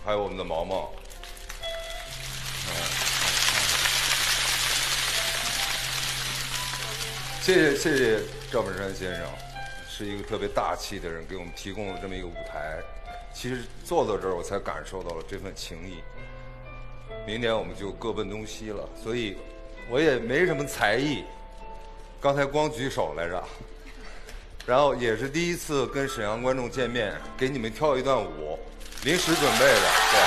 还有我们的毛毛。谢谢赵本山先生，是一个特别大气的人，给我们提供了这么一个舞台。其实坐到这儿，我才感受到了这份情谊。明年我们就各奔东西了，所以我也没什么才艺，刚才光举手来着。然后也是第一次跟沈阳观众见面，给你们跳一段舞，临时准备的。对，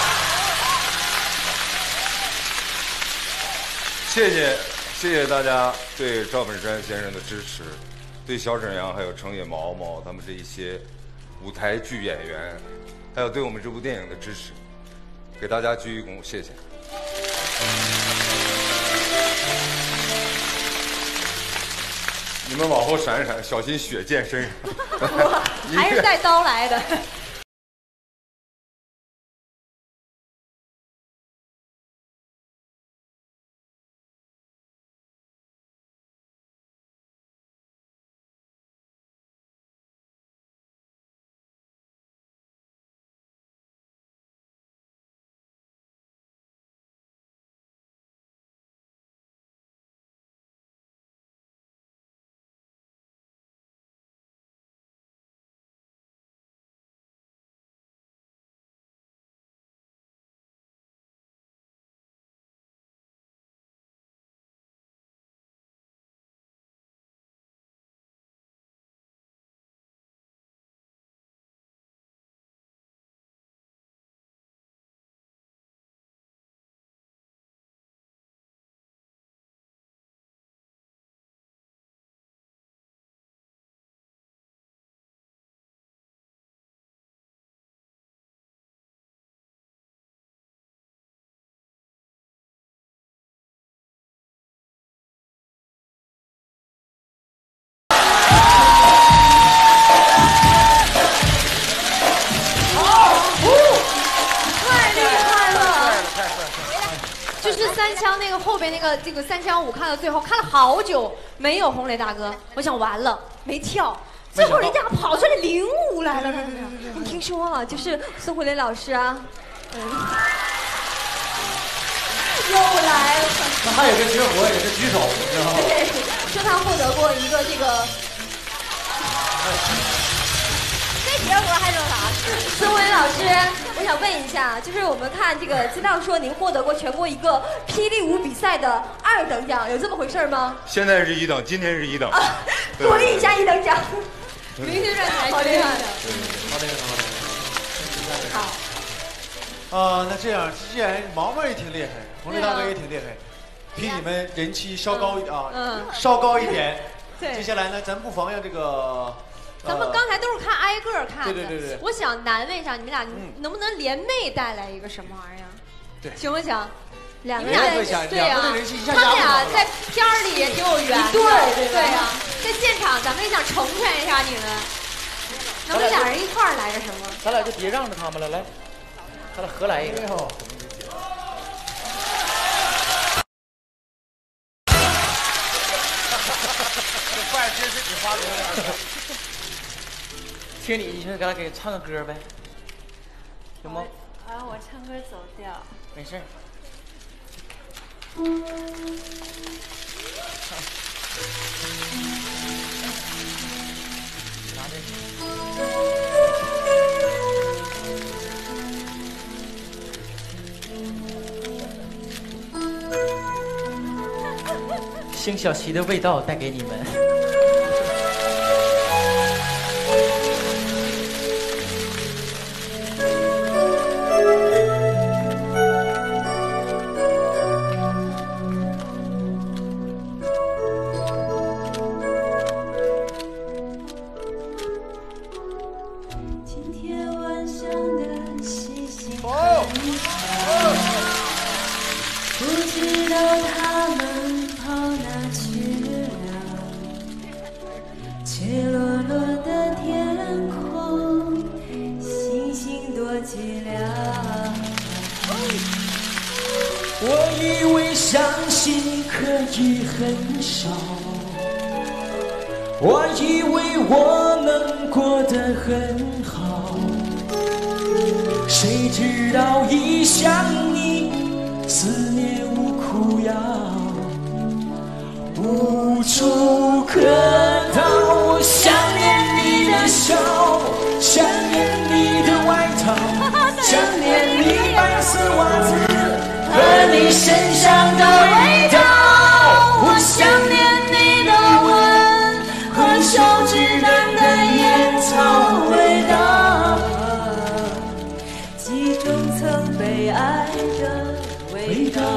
谢谢大家对赵本山先生的支持，对小沈阳还有成也毛毛他们这一些舞台剧演员，还有对我们这部电影的支持，给大家鞠一躬，谢谢。你们往后闪闪，小心血溅身上。 还是带刀来的。三枪那个后边那个这个三枪舞看到最后看了好久，没有红雷大哥，我想完了没跳，最后人家跑出来领舞来了。你听说啊，就是孙红雷老师啊，又来了。 那还有个绝活也是举手，知道吗？ 对，说他获得过一个这个。这绝活还说啥？孙红雷老师，我想问一下，就是我们看这个资料说您获得过全国一个霹雳舞比赛的2等奖，有这么回事吗？ 现在是1等，今天是1等， 多领一下1等奖。明星站台，好厉害的。 好。那这样，既然毛毛也挺厉害，红雷大哥也挺厉害，比你们人气稍高一点。 对。 接下来呢，咱不妨让这个。 咱们刚才都是看挨个看的， 对。 我想难问一下你们俩，能不能联袂带来一个什么玩意儿？ 对， 行不行？两个人对呀， 他们俩在片儿里也挺有缘的，对呀，在现场咱们也想成全一下你们，能不能俩人一块儿来个什么？ 咱俩就别让着他们了，来，咱俩合来一个。 这饭真是你发明的。 听你一句，咱俩给唱个歌呗，行吗？ 我唱歌走调。 没事。拿这辛晓琪的味道带给你们。 我以为我能过得很好， 谁知道一想你，思念无苦药，无处可逃。我想念你的手，想念你的外套，想念你白色袜子和你身上的味道。我想念你的吻和手指淡淡烟草味道，记忆中曾被爱的味道。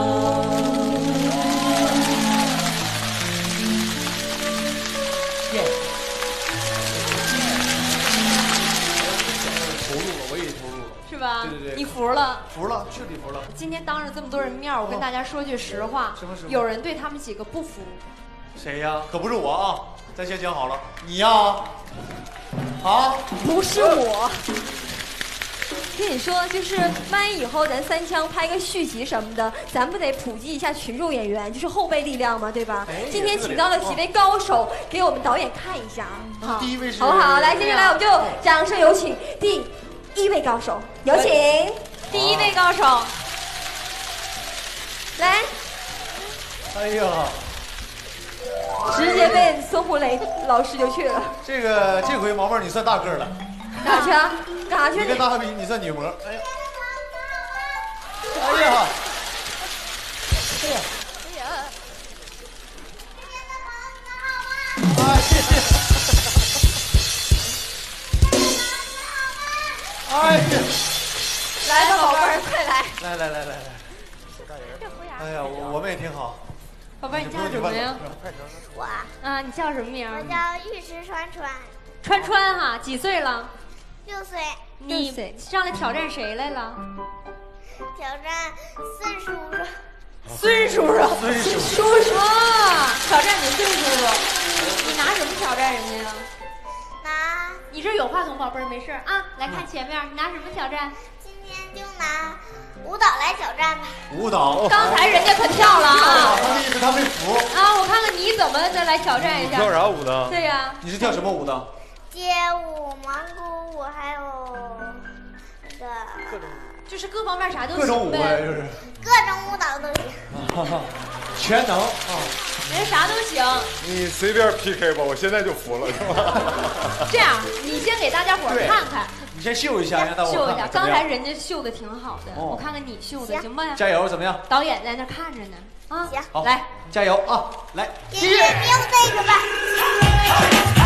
投入了，我也投入了， 是吧？ 对对对， 你服了， 服了，彻底服了。 今天当着这么多人面，我跟大家说句实话， 什么实话有人对他们几个不服。 谁呀？可不是我啊！咱先讲好了，你呀，啊， 不是我。跟你说，就是万一以后咱三枪拍个续集什么的，咱不得普及一下群众演员，就是后备力量嘛，对吧？今天请到了几位高手，给我们导演看一下啊。 第一位是， 好不好？来，接下来我们就掌声有请第一位高手，有请第一位高手。来， 哎呀， 直接被孙红雷老师就去了。 这回毛毛你算大个了， 哪去啊？干啥去？ 你跟大比你算女模。哎呀，哎呀，哎呀，哎呀，哎呀， 来吧，宝贝儿，快来！ 来，哎呀，我们也挺好。 宝贝儿，你叫什么呀？ 我啊，你叫什么名？ 我叫玉石川川， 川川哈，几岁了 6岁， 你上来挑战谁来了？ 挑战孙叔叔。 孙叔叔，叔叔啊，挑战你孙叔叔。你拿什么挑战人家呀？ 拿你这有话筒，宝贝儿，没事啊。来看前面，你拿什么挑战？ 今天就拿舞蹈来挑战吧。 舞蹈， 刚才人家可跳了啊！ 他的意思他没服啊，我看看你怎么再来挑战一下。 跳啥舞呢？ 对呀， 你是跳什么舞的？ 街舞、蒙古舞，还有那个就是各方面啥都各种舞呗， 行呗， 就是各种舞蹈都行。 全能啊！ 人啥都行。 你随便 PK 吧，我现在就服了，是吧？ 这样，你先给大家伙儿看看， 你先秀一下，让大伙秀一下。 看看怎么样刚才人家秀的挺好的，我看看你秀的行吧？ 加油，怎么样？ 导演在那看着呢，啊， 行， 好， 来， 加油啊！来， 音乐 music 吧。